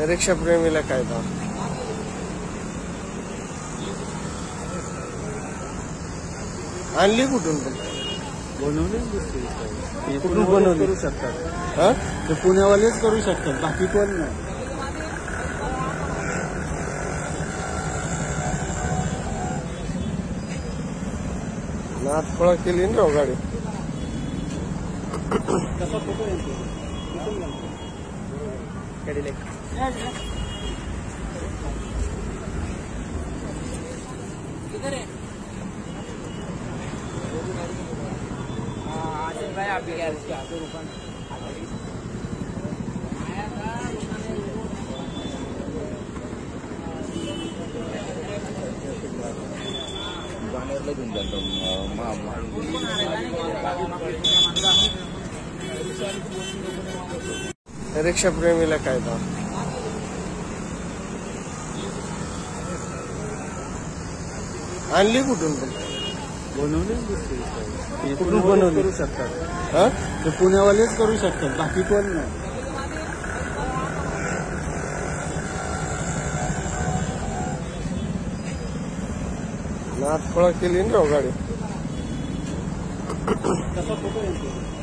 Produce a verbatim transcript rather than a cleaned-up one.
रिक्षा प्रेमीला कायदा आणली कुठून पण बनवले कुठून बनवली करू शकतात हा ते पुण्यावालेच करू शकतात बाकी कोण नाही. नाथफळा केली ना राव गाडी. कसा फोटो येतो किधर है? हाँ आसिफ भाई आप भी कह रहे थे रुपन आया था बाणेरला घेऊन जातो रिक्षा प्रेमीला कायदा आणली कुठून पण बनवले कुठून बनवली करू शकतात हा ते पुण्यावालेच करू शकतात बाकी कोण नाही. नाथफळा केली ना राव गाडी. कसा फोटो येतो